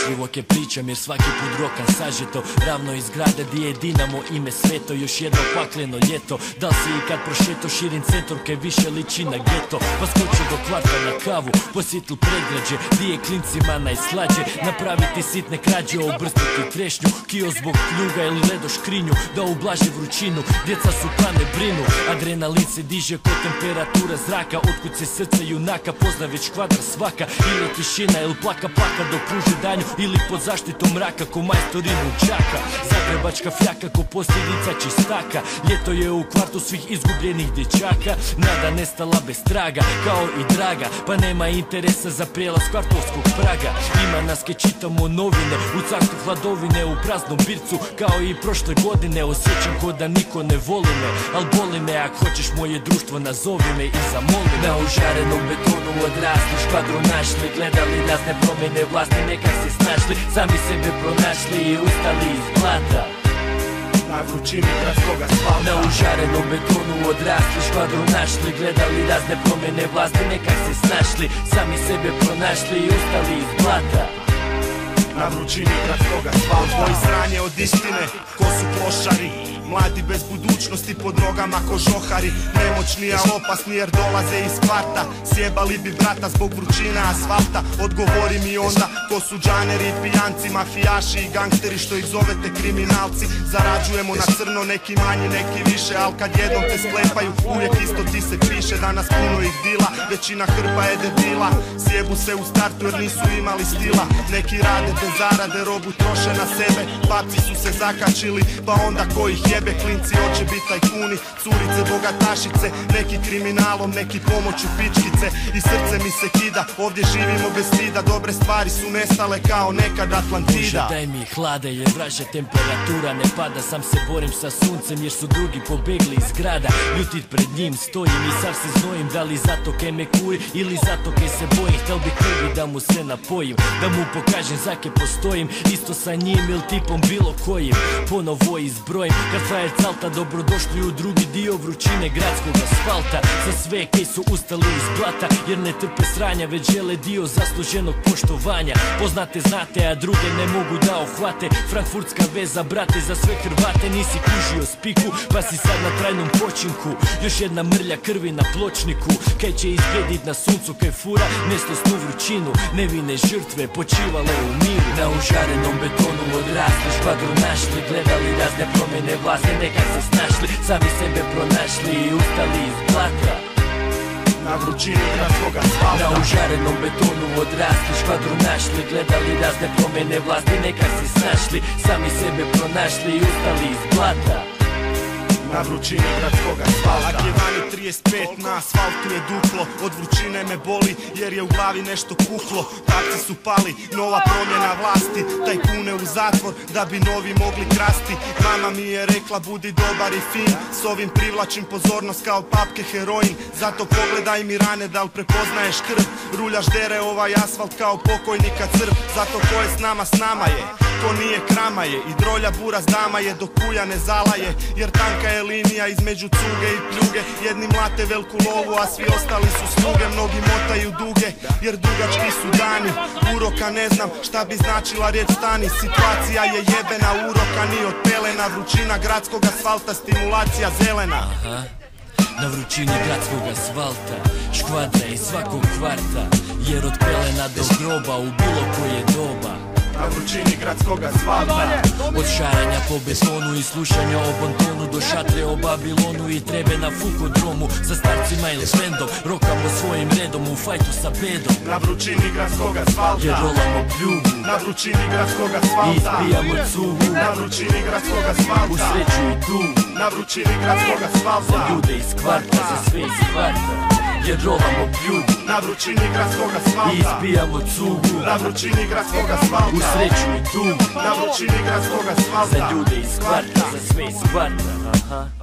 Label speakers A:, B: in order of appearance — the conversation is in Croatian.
A: pažljivo ke pričam jer svaki put rokan sažeto. Ravno iz grada di je Dinamo ime sveto, još jedno pakleno ljeto. Da li si ikad prošeto širim centrom kaj više liči na geto? Pa skočio do kvarta na kavu, posjetil predgrađe di je klincima najslađe. Napraviti sitne krađe, obrstiti trešnju, kio zbog kljuga ili ledo škrinju da ublaže vrućinu. Djeca su plane brinu, adrenalin se diže kod temperatura zraka. Otkud se srce junaka pozna već kvadra svaka. Ili tišina ili plaka dok pruži danju, ili pod zaštitom mraka ko majstorinu džaka. Zagrebačka fjaka ko posljedica čistaka. Ljeto je u kvartu svih izgubljenih dječaka. Nada nestala bez traga kao i draga, pa nema interesa za prijelaz kvartovskog praga. Ima nas ke čitamo novine u carstvu hladovine, u praznom bircu kao i prošle godine. Osjećam ko da niko ne voli me, al boli me. Ak hoćeš moje društvo nazovi me i zamoli me. Na užarenom betonu odrasli, škvadru našli, gledali nas ne promjene vlasti, nekak se snašli, sami sebe pronašli i ustali iz blata.
B: Na vrućini gradskoga asfalta.
A: Na užarenom betonu odrasli, škvadru našli, gledali razne promjene vlasti, nekak se snašli, sami sebe pronašli i ustali iz blata.
B: Na vrućini gradskoga asfalta. Tvoji sranje od istine, ko su plošari, mladi bez budućnosti pod nogama ko žohari. Nemoćni a opasni jer dolaze iz kvarta, sjebali bi brata zbog vrućina asfalta. Odgovori mi onda ko su džaneri i pijanci, mafijaši i gangsteri što ih zovete kriminalci. Zarađujemo na crno, neki manji, neki više, al kad jednom te sklepaju uvijek isto ti se piše. Danas puno ih dila, većina hrpa je debila, sjebu se u startu jer nisu imali stila. Neki rade bez zarade, robu troše na sebe, papci su se zakačili pa onda ko ih jebe. Klinci hoće bit tajkuni, curice bogatašice, neki kriminalom, neki pomoću pičkice. I srce mi se kida, ovdje živimo bez stida, dobre stvari su nestale kao nekad Atlantida.
A: Bože daj mi hlade jer vraža temperatura ne pada, sam se borim sa suncem jer su drugi pobegli iz grada. Ljutit pred njim stojim i sav se znojim, da li zato kaj me kuri ili zato kaj se bojim. Htel bi krvi da mu se napojim, da mu pokažem zake postojim, isto sa njim ili tipom bilo kojim. Ponovo izbrojim kad frajer calta, dobrodošli u drugi dio vrućine gradskog asfalta. Za sve kaj su ustali iz blata jer ne trpe sranja, već žele dio zasluženog poštovanja. Poznate znate, a druge ne mogu da ohvate. Frankfurtska veza brate, za sve Hrvate nisi kužio spiku, pa si sad na trajnom počinku. Još jedna mrlja krvi na pločniku, kaj će izbjedit na suncu kaj fura nesnosnu vrućinu. Nevine žrtve počivale u miru. Na užarenom betonu odrasli, škvadru našli, gledali razne promjene vlasti, nekak se snašli, sami sebe pronašli i ustali iz blata.
B: Na vrućini gradskoga asfalta.
A: Na užarenom betonu odrasli, škvadru našli, gledali razne promjene vlasti, nekak se snašli, sami sebe pronašli i ustali iz blata.
B: Na vrućini gradskoga asfalta. Ak je vani 35, na asfaltu je duplo. Od vrućine me boli jer je u glavi nešto puklo. Tapci su pali, nova promjena vlasti, tajkune u zatvor da bi novi mogli krasti. Mama mi je rekla budi dobar i fin, s ovim privlačim pozornost kao papke heroin. Zato pogledaj mi rane, da li prepoznaješ krv. Ruljaš dere ovaj asfalt kao pokojnika crv. Zato ko je s nama je, ko nije krama je. I drolja bura s dama je dok kuja ne zalaje, jer tanka je linija između cuge i pljuge. Jedni mlate velku lovu, a svi ostali su sluge. Mnogi motaju duge, jer dugački su dani. Uroka ne znam šta bi značila riječ stani. Situacija je jebena, uroka ni od pelena. Vrućina gradskog asfalta, stimulacija zelena.
A: Na vrućini gradskog asfalta, škvadra iz svakog kvarta, jer od pelena do groba u bilo koje doba.
B: Na vrućini gradskog asfalta.
A: Od šaranja po betonu i slušanja o bontonu do šatre o Babilonu i trebe na fukodromu. Sa starcima ili bendom rokamo svojim redom u fajtu sa bedom.
B: Na vrućini gradskog asfalta.
A: Jer rolamo pljugu.
B: Na vrućini gradskog asfalta.
A: I ispijamo cugu.
B: Na vrućini gradskog asfalta.
A: U sreću i tugu.
B: Na vrućini gradskog asfalta.
A: Za ljude iz kvarta, za sve iz kvarta, jer rolamo pljugu.
B: Na vrućini gradskog asfalta.
A: I ispijamo cugu.
B: Na vrućini gradskog asfalta.
A: U sreću i tugu.
B: Na vrućini gradskog asfalta.
A: Za ljude iz kvarta, za sve iz kvarta.